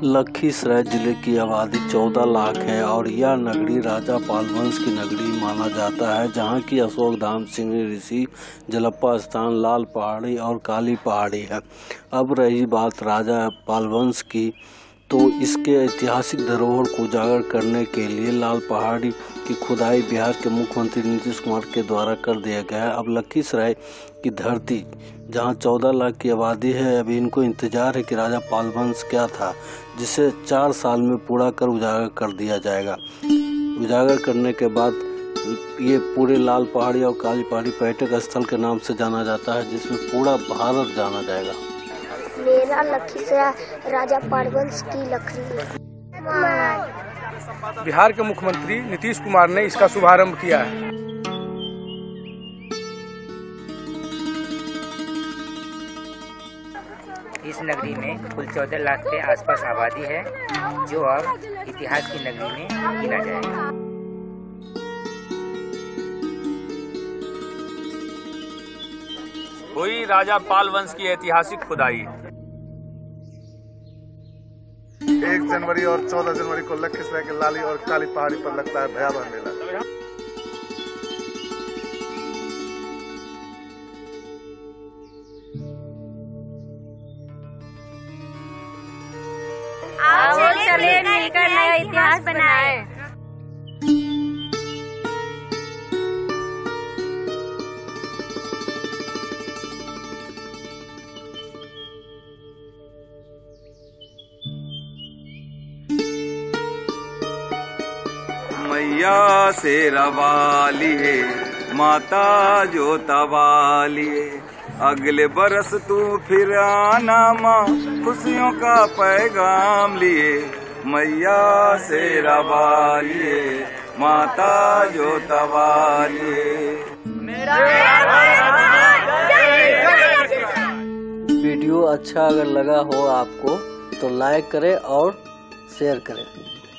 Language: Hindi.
लखीसराय जिले की आबादी 14 लाख है और यह नगरी राजा पालवंश की नगरी माना जाता है, जहां की अशोक धाम, सिंगरी ऋषि, जलप्पा स्थान, लाल पहाड़ी और काली पहाड़ी है। अब रही बात राजा पालवंश की, तो इसके ऐतिहासिक धरोहर को उजागर करने के लिए लाल पहाड़ी की खुदाई बिहार के मुख्यमंत्री नीतीश कुमार के द्वारा कर दिया गया है। अब लखीसराय की धरती, जहां 14 लाख की आबादी है, अभी इनको इंतजार है कि राजा पालवंश क्या था, जिसे 4 साल में पूरा कर उजागर कर दिया जाएगा। उजागर करने के बाद ये पूरे लाल पहाड़ी और काली पहाड़ी पर्यटक स्थल के नाम से जाना जाता है, जिसमें पूरा भारत जाना जाएगा। मेरा लखीसराय राजा पालवंश की लकड़ी। बिहार के मुख्यमंत्री नीतीश कुमार ने इसका शुभारंभ किया है। इस नगरी में कुल 14 लाख के आसपास आबादी है, जो अब इतिहास की नगरी में गिना जाएगा। हुई राजा पालवंश की ऐतिहासिक खुदाई। 1 जनवरी और 14 जनवरी को लखीसराय के लाली और काली पहाड़ी पर लगता है भयावह मेला। आओ चले मिलकर नया इतिहास बनाएं। मैया शेरा वाली है, माता जोता वाली है, अगले बरस तू फिर आना माँ, खुशियों का पैगाम लिए। मैया शेरा वाली है, माता जोता वाली है। वीडियो अच्छा अगर लगा हो आपको तो लाइक करें और शेयर करें।